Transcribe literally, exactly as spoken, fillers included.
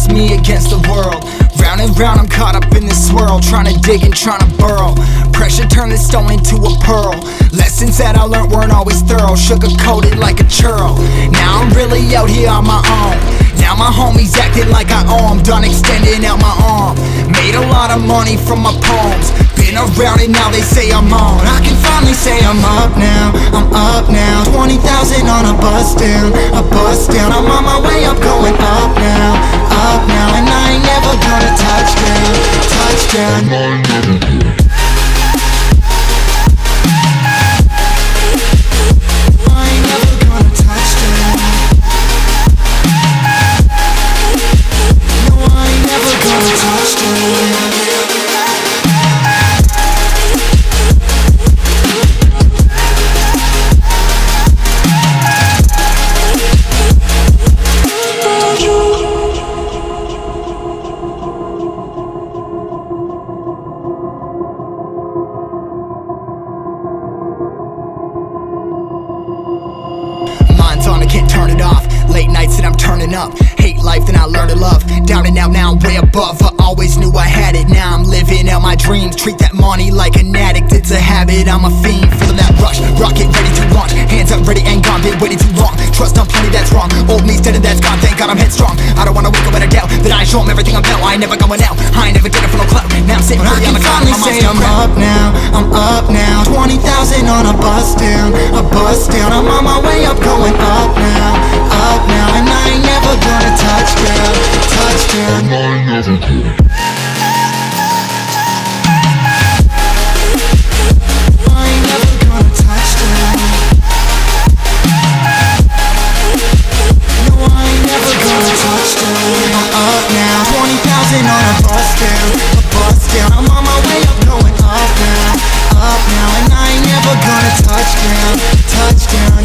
just me against the world. Round and round I'm caught up in this swirl, trying to dig and trying to burrow. Pressure turned this stone into a pearl. Lessons that I learned weren't always thorough, sugar-coated like a churl. Now I'm really out here on my own. Now my homies acting like I owe 'em, done extending out my arm. Made a lot of money from my poems, been around it, now they say I'm on. I can finally say I'm up now, I'm up now. Twenty thousand on a bus down, a bus down. I'm on my way up, going up now, up now. And I ain't never gonna touch down, touch down. I ain't never gonna. I can't turn it off. Late nights and I'm turning up. Hate life, then I learn to love. Down and out, now I'm way above. I always knew I had it, now I'm living out my dreams. Treat that money like an addict, it's a habit, I'm a fiend. Feeling that rush, rocket ready to launch. Hands up, ready and gone, been waiting too long. Trust on plenty, that's wrong. Old me's dead and that's gone, thank God I'm headstrong. I don't wanna wake up with a doubt that I show 'em everything I'm about. I ain't never going out, I ain't never getting for no clout. Now I'm sitting pretty on the ground, I'm say I'm up now, I'm up now. Twenty thousand on a bus down, a bus down. I'm on my way up, going up now, up now. And I ain't never gonna touch down, touch down. And I ain't never gonna. I ain't never gonna touch down. No, I ain't never gonna touch down. I'm up now, twenty thousand on a bus down, a bus down. I'm on my way up, going up now, up now. And I ain't never gonna touch down, touch down.